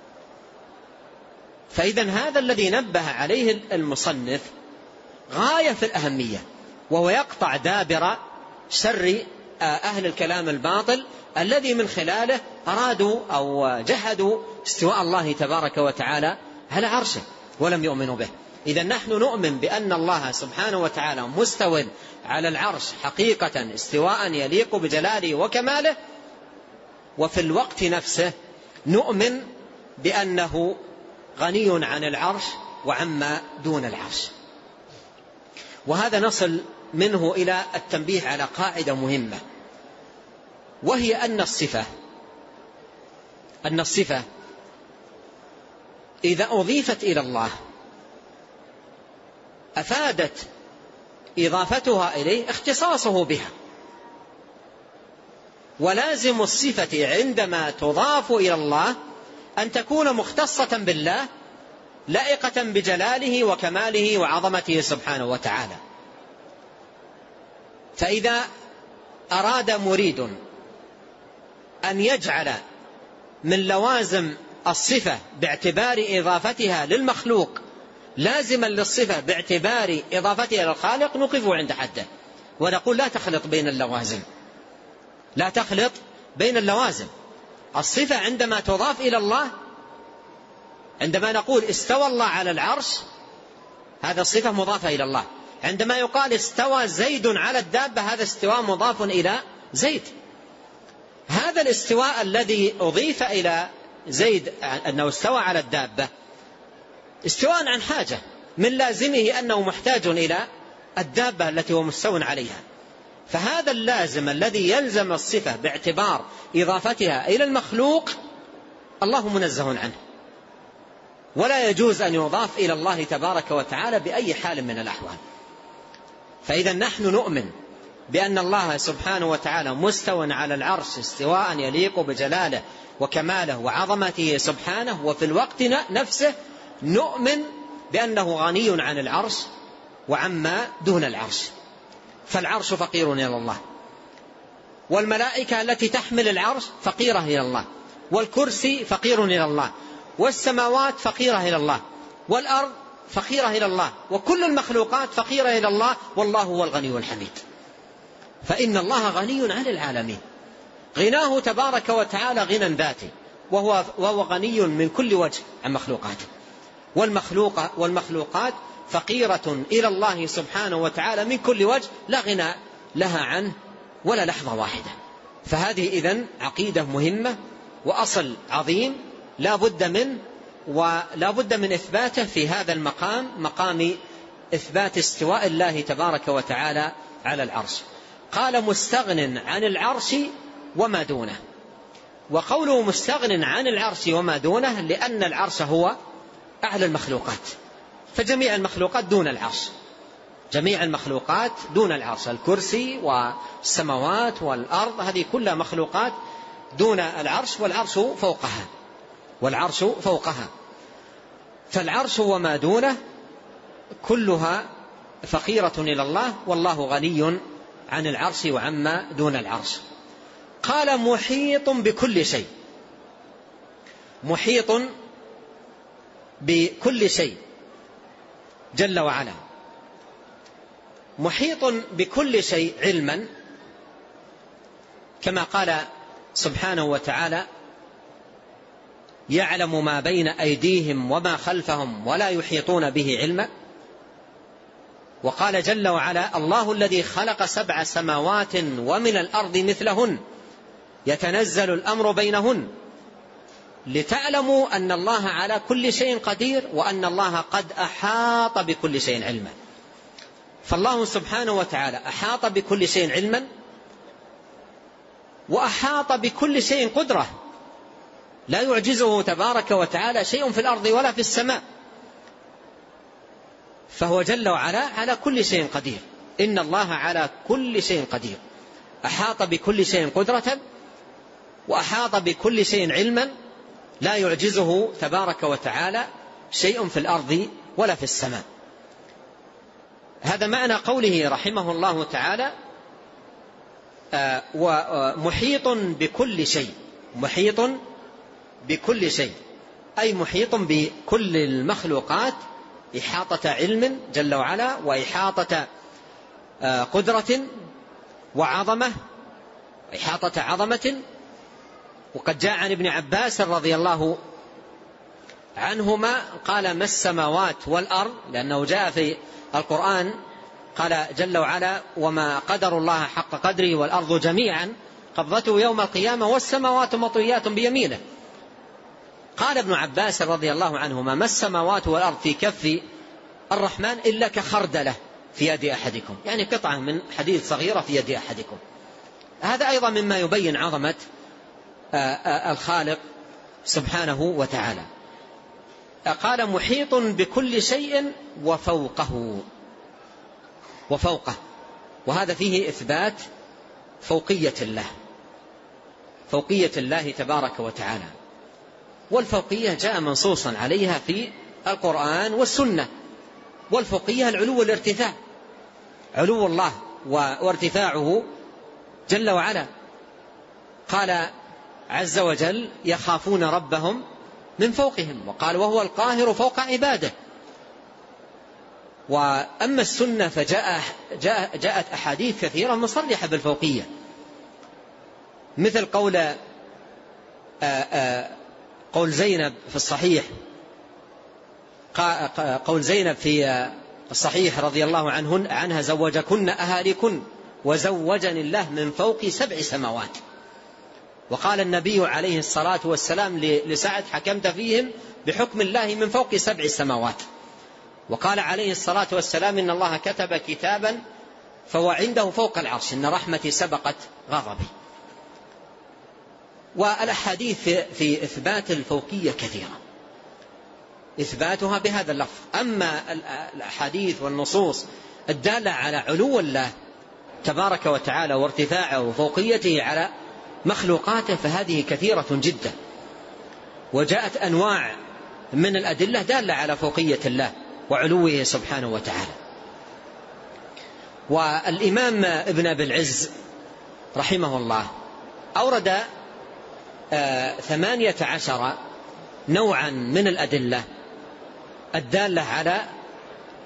فإذا هذا الذي نبه عليه المصنف غاية في الأهمية، وهو يقطع دابر شر أهل الكلام الباطل الذي من خلاله أرادوا أو جحدوا استواء الله تبارك وتعالى على عرشه ولم يؤمنوا به. إذا نحن نؤمن بأن الله سبحانه وتعالى مستوى على العرش حقيقة استواء يليق بجلاله وكماله، وفي الوقت نفسه نؤمن بأنه غني عن العرش وعما دون العرش. وهذا نصل منه إلى التنبيه على قاعدة مهمة، وهي أن الصفة إذا أضيفت إلى الله أفادت إضافتها إليه اختصاصه بها، ولازم الصفة عندما تضاف إلى الله أن تكون مختصة بالله لائقة بجلاله وكماله وعظمته سبحانه وتعالى. فإذا أراد مريد أن يجعل من لوازم الصفة باعتبار إضافتها للمخلوق لازما للصفة باعتبار إضافتها للخالق نقف عند حده ونقول لا تخلط بين اللوازم. الصفة عندما تضاف إلى الله، عندما نقول استوى الله على العرش هذا الصفة مضافة إلى الله. عندما يقال استوى زيد على الدابة هذا استواء مضاف إلى زيد. هذا الاستواء الذي أضيف إلى زيد أنه استوى على الدابة استواء عن حاجة، من لازمه أنه محتاج إلى الدابة التي هو مستو عليها. فهذا اللازم الذي يلزم الصفة باعتبار إضافتها إلى المخلوق الله منزه عنه، ولا يجوز أن يضاف إلى الله تبارك وتعالى بأي حال من الأحوال. فإذا نحن نؤمن بأن الله سبحانه وتعالى مستوى على العرش استواء يليق بجلاله وكماله وعظمته سبحانه، وفي الوقت نفسه نؤمن بأنه غني عن العرش وعما دون العرش. فالعرش فقير إلى الله، والملائكة التي تحمل العرش فقيرة إلى الله، والكرسي فقير إلى الله، والسماوات فقيرة إلى الله، والأرض فقيرة إلى الله، وكل المخلوقات فقيرة إلى الله، والله هو الغني الحميد. فإن الله غني عن العالمين، غناه تبارك وتعالى غنى ذاتي، وهو غني من كل وجه عن مخلوقاته، والمخلوقات فقيرة إلى الله سبحانه وتعالى من كل وجه، لا غنى لها عنه ولا لحظة واحدة. فهذه إذن عقيدة مهمة وأصل عظيم لا بد منه، ولا بد من إثباته في هذا مقام إثبات استواء الله تبارك وتعالى على العرش. قال مستغن عن العرش وما دونه. وقوله مستغن عن العرش وما دونه لأن العرش هو أعلى المخلوقات، فجميع المخلوقات دون العرش، جميع المخلوقات دون العرش، الكرسي والسماوات والأرض هذه كلها مخلوقات دون العرش، والعرش فوقها. فالعرش وما دونه كلها فقيرة إلى الله، والله غني عن العرش وعما دون العرش. قال محيط بكل شيء، محيط بكل شيء جل وعلا، محيط بكل شيء علما، كما قال سبحانه وتعالى يعلم ما بين أيديهم وما خلفهم ولا يحيطون به علما. وقال جل وعلا الله الذي خلق 7 سماوات ومن الأرض مثلهن يتنزل الأمر بينهن لتعلموا أن الله على كل شيء قدير وأن الله قد أحاط بكل شيء علما. فالله سبحانه وتعالى أحاط بكل شيء علما، وأحاط بكل شيء قدرة، لا يعجزه تبارك وتعالى شيء في الأرض ولا في السماء، فهو جل وعلا على كل شيء قدير. إن الله على كل شيء قدير، أحاط بكل شيء قدرة، وأحاط بكل شيء علما، لا يعجزه تبارك وتعالى شيء في الأرض ولا في السماء. هذا معنى قوله رحمه الله تعالى ومحيط بكل شيء، محيط بكل شيء أي محيط بكل المخلوقات إحاطة علم جل وعلا، وإحاطة قدرة وعظمة، إحاطة عظمة. وقد جاء عن ابن عباس رضي الله عنهما قال ما السماوات والأرض، لأنه جاء في القرآن قال جل وعلا وما قدر الله حق قدره والأرض جميعا قبضته يوم القيامة والسماوات مطويات بيمينه. قال ابن عباس رضي الله عنهما ما السماوات والأرض في كف الرحمن إلا كخردلة في يد أحدكم، يعني قطعة من حديد صغيرة في يد أحدكم. هذا أيضا مما يبين عظمة الخالق سبحانه وتعالى. قال محيط بكل شيء وفوقه، وهذا فيه إثبات فوقية الله، فوقية الله تبارك وتعالى. والفوقية جاء منصوصا عليها في القرآن والسنة. والفوقية العلو والارتفاع، علو الله وارتفاعه جل وعلا. قال عز وجل يخافون ربهم من فوقهم، وقال وهو القاهر فوق عباده. وأما السنة فجاءت أحاديث كثيرة مصرحة بالفوقية، مثل قول زينب في الصحيح، قول زينب في الصحيح رضي الله عنها زوجكن أهالكن وزوجني الله من فوق 7 سماوات. وقال النبي عليه الصلاة والسلام لسعد حكمت فيهم بحكم الله من فوق 7 سماوات. وقال عليه الصلاة والسلام إن الله كتب كتابا فهو عنده فوق العرش إن رحمتي سبقت غضبي. والأحاديث في إثبات الفوقية كثيرة، إثباتها بهذا اللفظ. أما الأحاديث والنصوص الدالة على علو الله تبارك وتعالى وارتفاعه وفوقيته على مخلوقاته فهذه كثيرة جدا، وجاءت أنواع من الأدلة دالة على فوقية الله وعلوه سبحانه وتعالى. والإمام ابن أبي العز رحمه الله أورد 18 نوعا من الأدلة الدالة على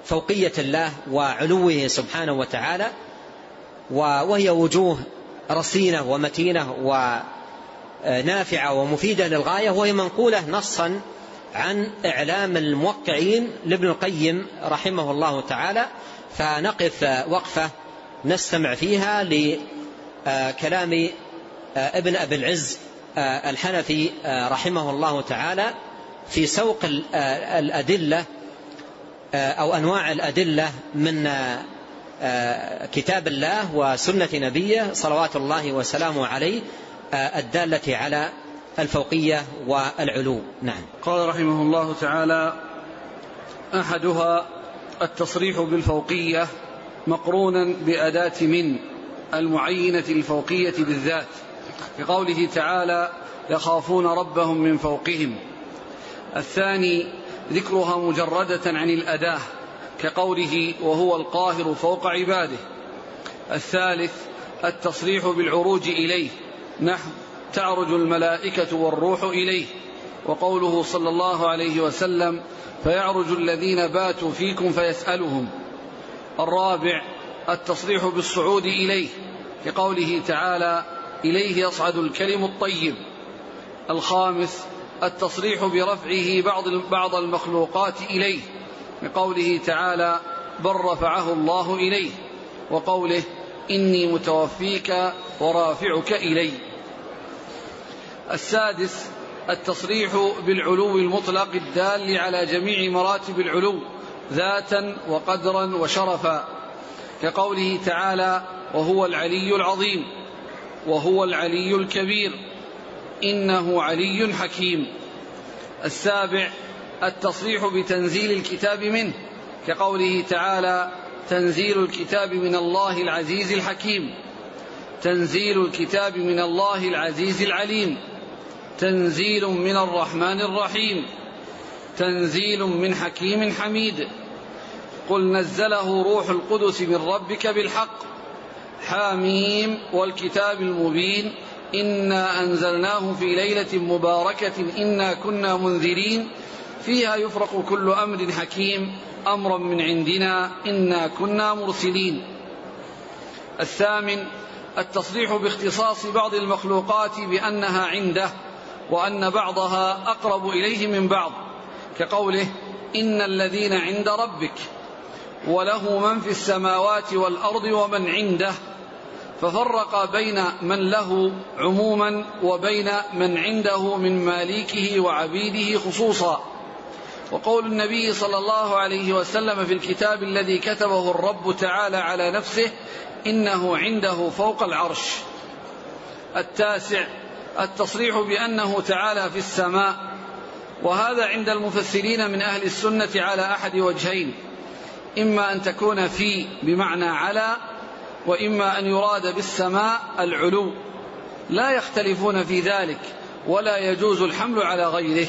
فوقية الله وعلوه سبحانه وتعالى، وهي وجوه رصينة ومتينة ونافعة ومفيدة للغاية، وهي منقولة نصا عن إعلام الموقعين لابن القيم رحمه الله تعالى. فنقف وقفة نستمع فيها لكلام ابن أبي العز الحنفي رحمه الله تعالى في سوق الأدلة أو أنواع الأدلة من كتاب الله وسنة نبيه صلوات الله وسلامه عليه الدالة على الفوقية والعلو. نعم. قال رحمه الله تعالى: أحدها التصريح بالفوقية مقرونا بأداة من المعينة الفوقية بالذات، بقوله تعالى: يخافون ربهم من فوقهم. الثاني ذكرها مجردة عن الأداة، كقوله: وهو القاهر فوق عباده. الثالث التصريح بالعروج إليه، نحو: تعرج الملائكة والروح إليه، وقوله صلى الله عليه وسلم: فيعرج الذين باتوا فيكم فيسألهم. الرابع التصريح بالصعود إليه، كقوله تعالى: إليه يصعد الكلم الطيب. الخامس التصريح برفعه بعض المخلوقات إليه، بقوله تعالى: بل رفعه الله إليه، وقوله: إني متوفيك ورافعك إلي. السادس التصريح بالعلو المطلق الدال على جميع مراتب العلو ذاتا وقدرا وشرفا، كقوله تعالى: وهو العلي العظيم، وهو العلي الكبير، إنه علي حكيم. السابع التصريح بتنزيل الكتاب منه، كقوله تعالى: تنزيل الكتاب من الله العزيز الحكيم، تنزيل الكتاب من الله العزيز العليم، تنزيل من الرحمن الرحيم، تنزيل من حكيم حميد. قل نزله روح القدس من ربك بالحق، حاميم والكتاب المبين، إنا أنزلناه في ليلة مباركة إنا كنا منذرين فيها يفرق كل أمر حكيم أمرا من عندنا إنا كنا مرسلين. الثامن التصريح باختصاص بعض المخلوقات بأنها عنده، وأن بعضها أقرب إليه من بعض، كقوله: إن الذين عند ربك وله من في السماوات والأرض ومن عنده، ففرق بين من له عموما وبين من عنده من مالكه وعبيده خصوصا. وقول النبي صلى الله عليه وسلم في الكتاب الذي كتبه الرب تعالى على نفسه: إنه عنده فوق العرش. التاسع التصريح بأنه تعالى في السماء، وهذا عند المفسرين من أهل السنة على أحد وجهين: إما أن تكون في بمعنى على، وإما أن يراد بالسماء العلو، لا يختلفون في ذلك ولا يجوز الحمل على غيره.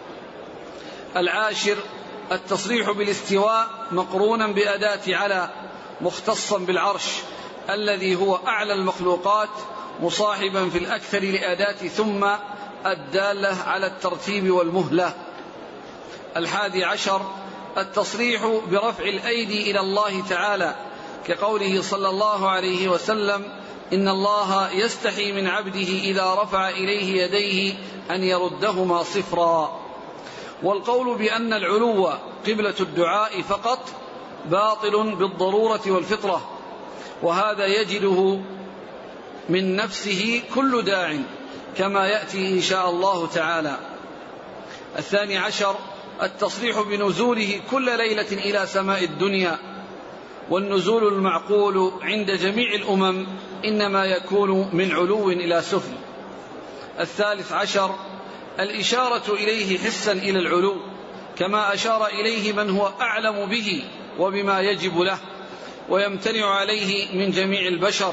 العاشر التصريح بالاستواء مقرونا بأداة على، مختصا بالعرش الذي هو أعلى المخلوقات، مصاحبا في الأكثر لأداة ثم الدالة على الترتيب والمهلة. الحادي عشر التصريح برفع الأيدي إلى الله تعالى، كقوله صلى الله عليه وسلم: إن الله يستحي من عبده إذا رفع إليه يديه أن يردهما صفرا. والقول بأن العلو قبلة الدعاء فقط باطل بالضرورة والفطرة، وهذا يجده من نفسه كل داع كما يأتي إن شاء الله تعالى. الثاني عشر التصريح بنزوله كل ليلة إلى سماء الدنيا، والنزول المعقول عند جميع الأمم إنما يكون من علو إلى سفل. الثالث عشر الإشارة إليه حسا إلى العلو، كما أشار إليه من هو أعلم به وبما يجب له ويمتنع عليه من جميع البشر،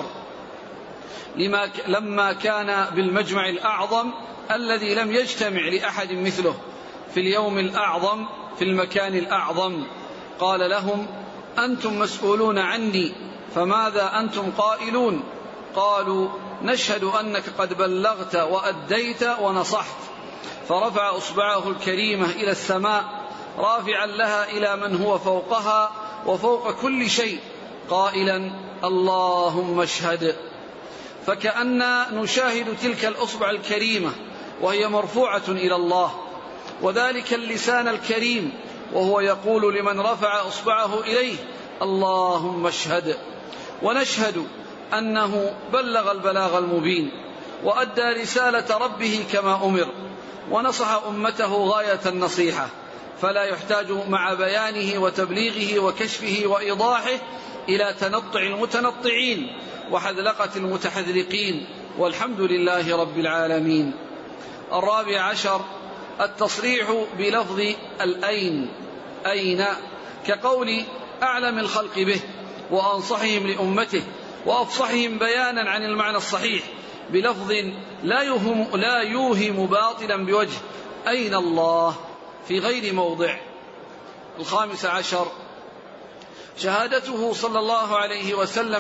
لما كان بالمجمع الأعظم الذي لم يجتمع لأحد مثله في اليوم الأعظم في المكان الأعظم. قال لهم: أنتم مسؤولون عني، فماذا أنتم قائلون؟ قالوا: نشهد أنك قد بلغت وأديت ونصحت. فرفع أصبعه الكريمة إلى السماء رافعا لها إلى من هو فوقها وفوق كل شيء قائلا اللهم اشهد. فكأننا نشاهد تلك الأصبع الكريمة وهي مرفوعة إلى الله، وذلك اللسان الكريم وهو يقول لمن رفع أصبعه إليه اللهم اشهد. ونشهد أنه بلغ البلاغ المبين وأدى رسالة ربه كما أمر، ونصح أمته غاية النصيحة، فلا يحتاج مع بيانه وتبليغه وكشفه وإيضاحه إلى تنطع المتنطعين وحذلقة المتحذلقين، والحمد لله رب العالمين. 14 التصريح بلفظ الأين، أين، كقول أعلم الخلق به وأنصحهم لأمته وأفصحهم بيانا عن المعنى الصحيح بلفظ لا يوهم باطلا بوجه، أين الله، في غير موضع. 15 شهادته صلى الله عليه وسلم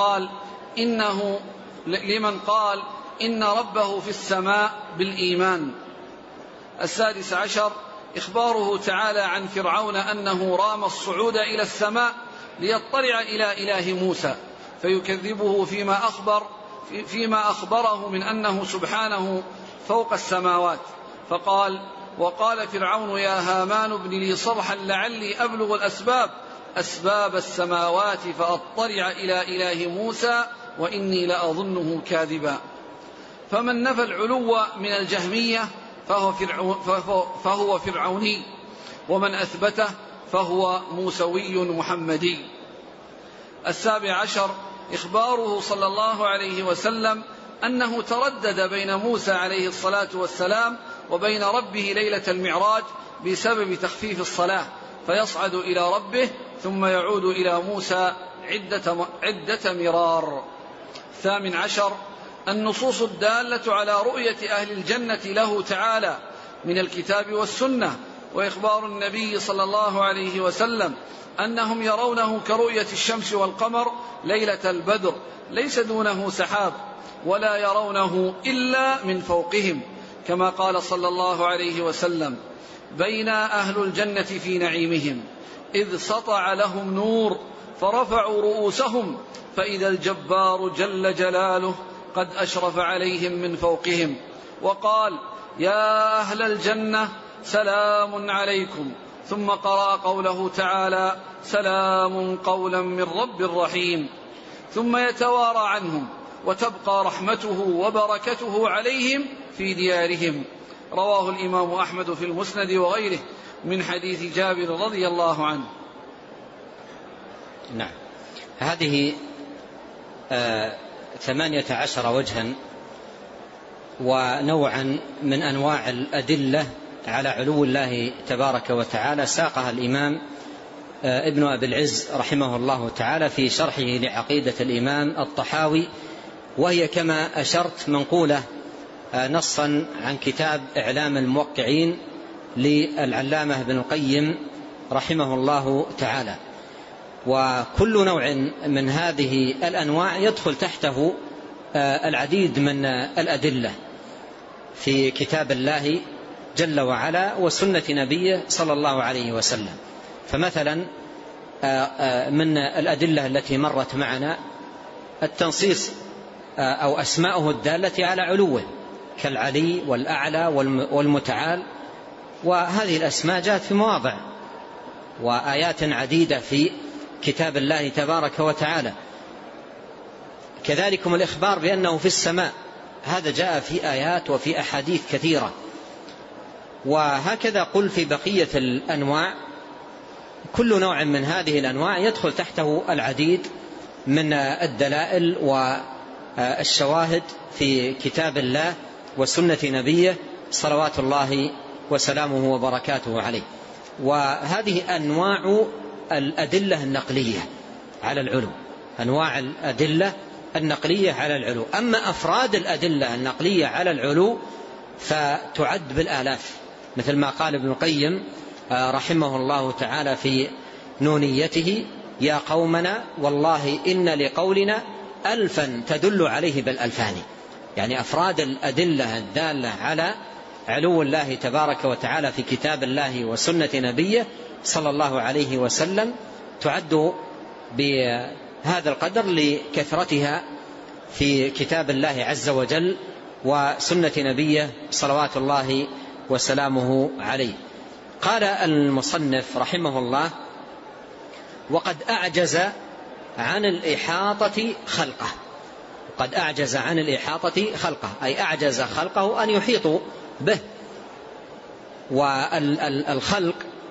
لمن قال إن ربه في السماء بالإيمان. 16 إخباره تعالى عن فرعون أنه رام الصعود إلى السماء ليطلع إلى إله موسى فيكذبه فيما أخبره من أنه سبحانه فوق السماوات، فقال وقال فرعون يا هامان ابن لي صرحا لعلي أبلغ أسباب السماوات فأطلع إلى إله موسى وإني لأظنه كاذبا. فمن نفى العلو من الجهمية فهو فرعوني، ومن أثبته فهو موسوي محمدي. 17 إخباره صلى الله عليه وسلم أنه تردد بين موسى عليه الصلاة والسلام وبين ربه ليلة المعراج بسبب تخفيف الصلاة، فيصعد إلى ربه ثم يعود إلى موسى عدة مرار. 18 النصوص الدالة على رؤية أهل الجنة له تعالى من الكتاب والسنة، وإخبار النبي صلى الله عليه وسلم أنهم يرونه كرؤية الشمس والقمر ليلة البدر، ليس دونه سحاب، ولا يرونه إلا من فوقهم، كما قال صلى الله عليه وسلم بين أهل الجنة في نعيمهم إذ سطع لهم نور فرفعوا رؤوسهم فإذا الجبار جل جلاله قد أشرف عليهم من فوقهم، وقال يا أهل الجنة سلام عليكم، ثم قرأ قوله تعالى سلام قولا من رب رحيم، ثم يتوارى عنهم وتبقى رحمته وبركته عليهم في ديارهم. رواه الإمام أحمد في المسند وغيره من حديث جابر رضي الله عنه. نعم، هذه 18 وجها ونوعا من أنواع الأدلة على علو الله تبارك وتعالى ساقها الإمام ابن أبي العز رحمه الله تعالى في شرحه لعقيدة الإمام الطحاوي، وهي كما أشرت منقولة نصا عن كتاب إعلام الموقعين للعلامة ابن القيم رحمه الله تعالى. وكل نوع من هذه الأنواع يدخل تحته العديد من الأدلة في كتاب الله جل وعلا وسنة نبيه صلى الله عليه وسلم. فمثلا من الأدلة التي مرت معنا التنصيص أو أسماؤه الدالة على علوه كالعلي والأعلى والمتعال، وهذه الأسماء جاءت في مواضع وآيات عديدة في كتاب الله تبارك وتعالى. كذلكم الإخبار بأنه في السماء، هذا جاء في آيات وفي أحاديث كثيرة. وهكذا قل في بقية الأنواع، كل نوع من هذه الأنواع يدخل تحته العديد من الدلائل والشواهد في كتاب الله وسنة نبيه صلوات الله وسلامه وبركاته عليه. وهذه أنواع الأدلة النقلية على العلو، أنواع الأدلة النقلية على العلو. أما أفراد الأدلة النقلية على العلو فتعد بالآلاف، مثل ما قال ابن القيم رحمه الله تعالى في نونيته يا قومنا والله إن لقولنا ألفا تدل عليه بالألفان. يعني أفراد الأدلة الدالة على علو الله تبارك وتعالى في كتاب الله وسنة نبيه صلى الله عليه وسلم تعد بهذا القدر لكثرتها في كتاب الله عز وجل وسنة نبيه صلوات الله وسلامه عليه. قال المصنف رحمه الله: وقد أعجز عن الإحاطة خلقه. قد أعجز عن الإحاطة خلقه، أي أعجز خلقه أن يحيطوا به. والخلق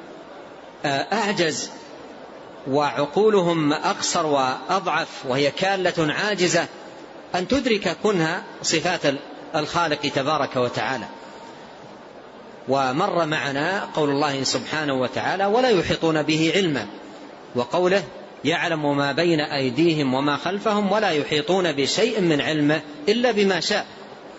أعجز وعقولهم أقصر وأضعف، وهي كالة عاجزة أن تدرك كنها صفات الخالق تبارك وتعالى. ومر معنا قول الله سبحانه وتعالى: ولا يحيطون به علما، وقوله: يعلم ما بين أيديهم وما خلفهم ولا يحيطون بشيء من علمه إلا بما شاء.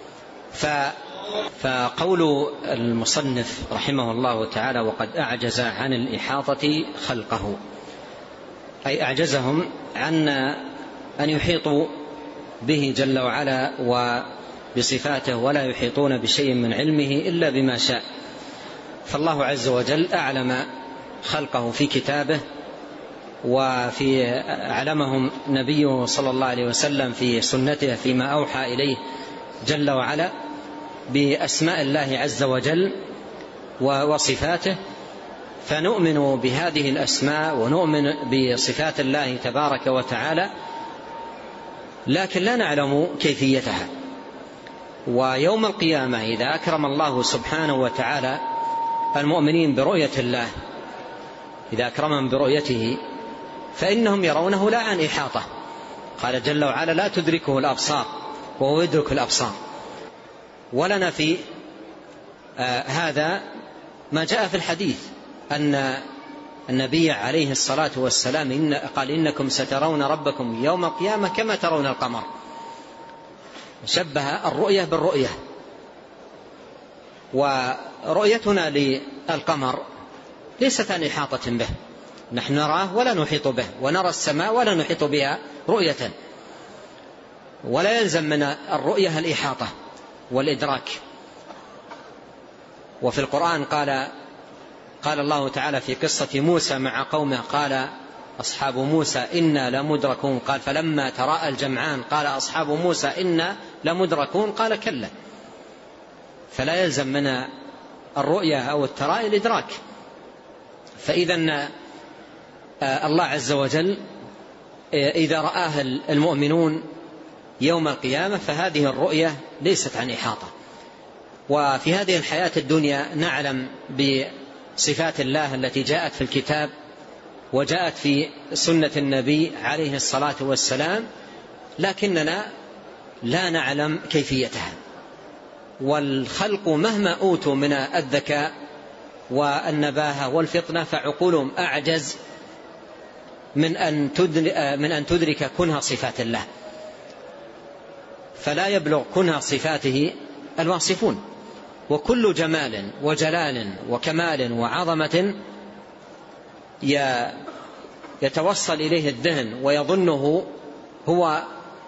فقول المصنف رحمه الله تعالى: وقد أعجز عن الإحاطة خلقه، أي أعجزهم عن أن يحيطوا به جل وعلا وبصفاته، ولا يحيطون بشيء من علمه إلا بما شاء. فالله عز وجل أعلم خلقه في كتابه، وفي علمهم نبيه صلى الله عليه وسلم في سنته فيما أوحى إليه جل وعلا بأسماء الله عز وجل وصفاته. فنؤمن بهذه الأسماء ونؤمن بصفات الله تبارك وتعالى، لكن لا نعلم كيفيتها. ويوم القيامة إذا أكرم الله سبحانه وتعالى المؤمنين برؤية الله، إذا أكرمهم برؤيته، فإنهم يرونه لا عن إحاطة. قال جل وعلا: لا تدركه الأبصار وهو يدرك الأبصار. ولنا في هذا ما جاء في الحديث أن النبي عليه الصلاة والسلام قال: إنكم سترون ربكم يوم القيامة كما ترون القمر. شبه الرؤية بالرؤية. ورؤيتنا للقمر ليست عن إحاطة به، نحن نراه ولا نحيط به، ونرى السماء ولا نحيط بها رؤية. ولا يلزم من الرؤية الإحاطة والإدراك. وفي القرآن قال الله تعالى في قصة موسى مع قومه: قال أصحاب موسى إنا لمدركون. قال: فلما تراءى الجمعان قال أصحاب موسى إنا لمدركون. قال: كلا. فلا يلزم من الرؤية أو التراءي الإدراك. فإذا الله عز وجل إذا رآها المؤمنون يوم القيامة فهذه الرؤية ليست عن إحاطة. وفي هذه الحياة الدنيا نعلم بصفات الله التي جاءت في الكتاب وجاءت في سنة النبي عليه الصلاة والسلام، لكننا لا نعلم كيفيتها. والخلق مهما أوتوا من الذكاء والنباهة والفطنة فعقولهم أعجز من أن تدرك كنها صفات الله، فلا يبلغ كنها صفاته الواصفون. وكل جمال وجلال وكمال وعظمة يتوصل إليه الذهن ويظنه هو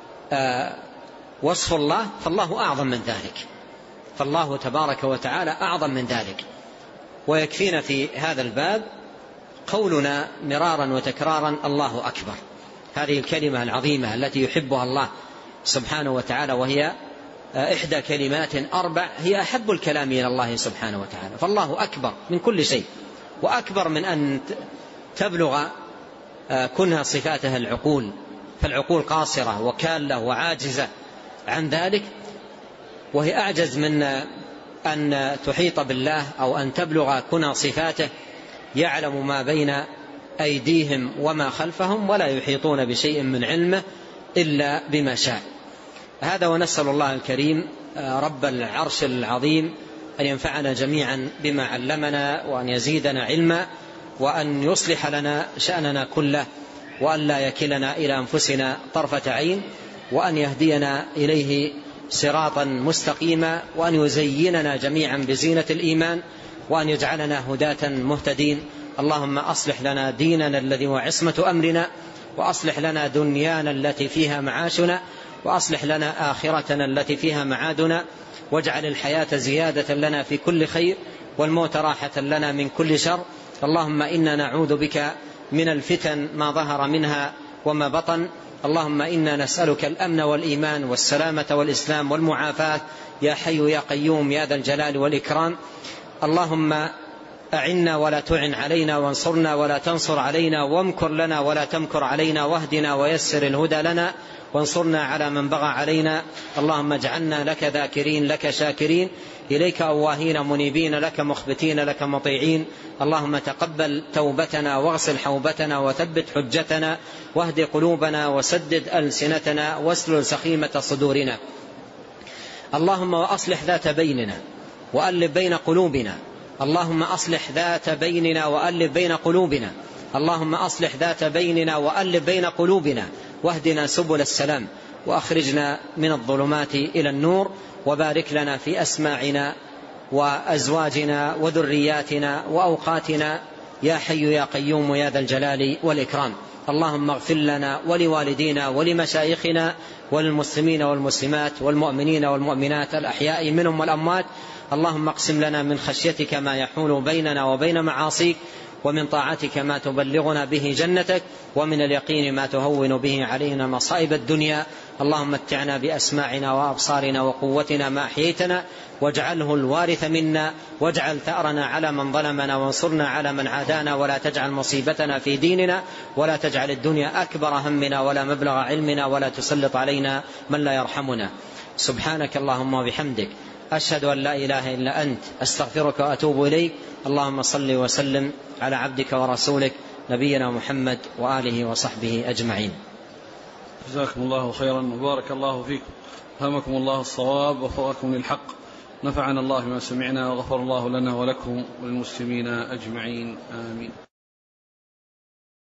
وصف الله، فالله أعظم من ذلك، فالله تبارك وتعالى أعظم من ذلك. ويكفينا في هذا الباب قولنا مرارا وتكرارا: الله أكبر. هذه الكلمة العظيمة التي يحبها الله سبحانه وتعالى، وهي إحدى كلمات أربع هي أحب الكلام إلى الله سبحانه وتعالى. فالله أكبر من كل شيء، وأكبر من أن تبلغ كنها صفاتها العقول، فالعقول قاصرة وكالة وعاجزة عن ذلك، وهي أعجز من أن تحيط بالله أو أن تبلغ كنها صفاته. يعلم ما بين أيديهم وما خلفهم ولا يحيطون بشيء من علمه إلا بما شاء. هذا، ونسأل الله الكريم رب العرش العظيم أن ينفعنا جميعا بما علمنا، وأن يزيدنا علما، وأن يصلح لنا شأننا كله، وأن لا يكلنا إلى أنفسنا طرفة عين، وأن يهدينا إليه صراطا مستقيما، وأن يزيننا جميعا بزينة الإيمان، وأن يجعلنا هداة مهتدين. اللهم أصلح لنا ديننا الذي هو عصمة أمرنا، وأصلح لنا دنيانا التي فيها معاشنا، وأصلح لنا آخرتنا التي فيها معادنا، واجعل الحياة زيادة لنا في كل خير، والموت راحة لنا من كل شر. اللهم إنا نعوذ بك من الفتن ما ظهر منها وما بطن. اللهم إنا نسألك الأمن والإيمان والسلامة والإسلام والمعافاة يا حي يا قيوم يا ذا الجلال والإكرام. اللهم أعنا ولا تعن علينا، وانصرنا ولا تنصر علينا، وامكر لنا ولا تمكر علينا، واهدنا ويسر الهدى لنا، وانصرنا على من بغى علينا. اللهم اجعلنا لك ذاكرين لك شاكرين، إليك أواهين منيبين، لك مخبتين لك مطيعين. اللهم تقبل توبتنا واغسل حوبتنا وثبت حجتنا واهد قلوبنا وسدد ألسنتنا واسلل سخيمة صدورنا. اللهم وأصلح ذات بيننا وألف بين قلوبنا. اللهم أصلح ذات بيننا وألف بين قلوبنا. اللهم أصلح ذات بيننا وألف بين قلوبنا، واهدنا سبل السلام، وأخرجنا من الظلمات إلى النور، وبارك لنا في أسماعنا وأزواجنا وذرياتنا وأوقاتنا يا حي يا قيوم يا ذا الجلال والإكرام. اللهم اغفر لنا ولوالدينا ولمشايخنا وللمسلمين والمسلمات والمؤمنين والمؤمنات الأحياء منهم والأموات. اللهم اقسم لنا من خشيتك ما يحول بيننا وبين معاصيك، ومن طاعتك ما تبلغنا به جنتك، ومن اليقين ما تهون به علينا مصائب الدنيا. اللهم متعنا بأسماعنا وأبصارنا وقوتنا ما أحييتنا، واجعله الوارث منا، واجعل ثأرنا على من ظلمنا، وانصرنا على من عادانا، ولا تجعل مصيبتنا في ديننا، ولا تجعل الدنيا أكبر همنا ولا مبلغ علمنا، ولا تسلط علينا من لا يرحمنا. سبحانك اللهم وبحمدك، أشهد أن لا إله إلا أنت، أستغفرك وأتوب إليك. اللهم صل وسلم على عبدك ورسولك نبينا محمد وآله وصحبه أجمعين. جزاكم الله خيرا وبارك الله فيكم، فهمكم الله الصواب وفقكم للحق، نفعنا الله بما سمعنا، وغفر الله لنا ولكم وللمسلمين أجمعين، آمين.